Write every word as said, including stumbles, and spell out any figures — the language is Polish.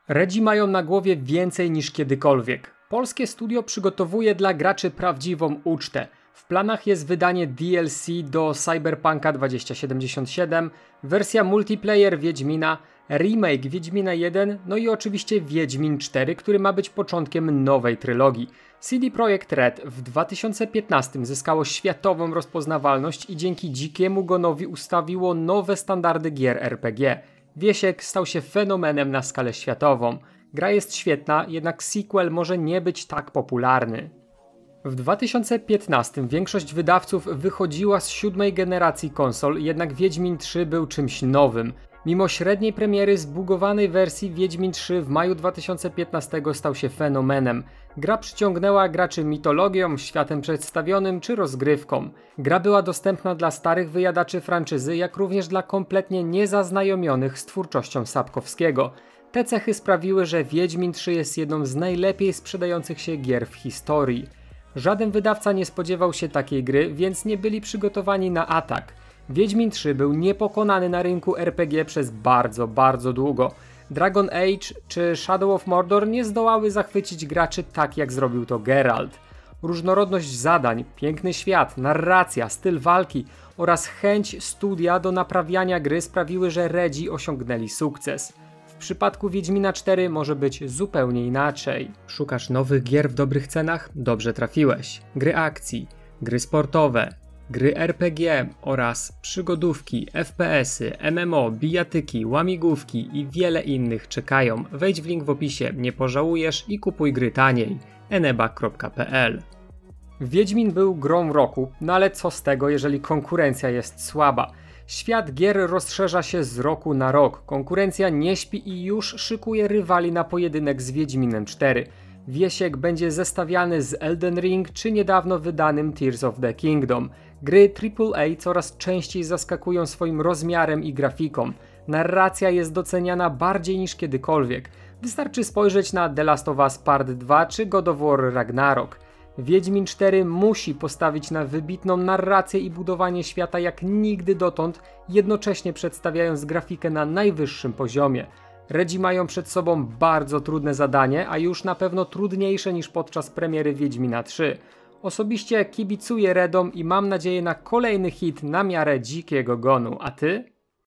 Redzi mają na głowie więcej niż kiedykolwiek. Polskie studio przygotowuje dla graczy prawdziwą ucztę. W planach jest wydanie D L C do Cyberpunka dwa tysiące siedemdziesiąt siedem, wersja multiplayer Wiedźmina, remake Wiedźmina jeden, no i oczywiście Wiedźmin cztery, który ma być początkiem nowej trylogii. C D Projekt Red w dwa tysiące piętnastym zyskało światową rozpoznawalność i dzięki dzikiemu gonowi ustawiło nowe standardy gier R P G. Wiesiek stał się fenomenem na skalę światową. Gra jest świetna, jednak sequel może nie być tak popularny. W dwa tysiące piętnastym większość wydawców wychodziła z siódmej generacji konsol, jednak Wiedźmin trzy był czymś nowym. Mimo średniej premiery zbugowanej wersji Wiedźmin trzy w maju dwa tysiące piętnastego stał się fenomenem. Gra przyciągnęła graczy mitologią, światem przedstawionym czy rozgrywką. Gra była dostępna dla starych wyjadaczy franczyzy, jak również dla kompletnie niezaznajomionych z twórczością Sapkowskiego. Te cechy sprawiły, że Wiedźmin trzy jest jedną z najlepiej sprzedających się gier w historii. Żaden wydawca nie spodziewał się takiej gry, więc nie byli przygotowani na atak. Wiedźmin trzy był niepokonany na rynku R P G przez bardzo, bardzo długo. Dragon Age czy Shadow of Mordor nie zdołały zachwycić graczy tak jak zrobił to Geralt. Różnorodność zadań, piękny świat, narracja, styl walki oraz chęć studia do naprawiania gry sprawiły, że Redzi osiągnęli sukces. W przypadku Wiedźmina cztery może być zupełnie inaczej. Szukasz nowych gier w dobrych cenach? Dobrze trafiłeś. Gry akcji, gry sportowe, gry R P G oraz przygodówki, F P S-y, M M O, bijatyki, łamigłówki i wiele innych czekają. Wejdź w link w opisie, nie pożałujesz i kupuj gry taniej. eneba kropka p l. Wiedźmin był grą roku, no ale co z tego, jeżeli konkurencja jest słaba? Świat gier rozszerza się z roku na rok, konkurencja nie śpi i już szykuje rywali na pojedynek z Wiedźminem cztery. Wiesiek będzie zestawiany z Elden Ring czy niedawno wydanym Tears of the Kingdom. Gry triple A coraz częściej zaskakują swoim rozmiarem i grafiką. Narracja jest doceniana bardziej niż kiedykolwiek. Wystarczy spojrzeć na The Last of Us Part dwa czy God of War Ragnarok. Wiedźmin cztery musi postawić na wybitną narrację i budowanie świata jak nigdy dotąd, jednocześnie przedstawiając grafikę na najwyższym poziomie. Redzi mają przed sobą bardzo trudne zadanie, a już na pewno trudniejsze niż podczas premiery Wiedźmina trzy. Osobiście kibicuję Redom i mam nadzieję na kolejny hit na miarę dzikiego gonu, a ty?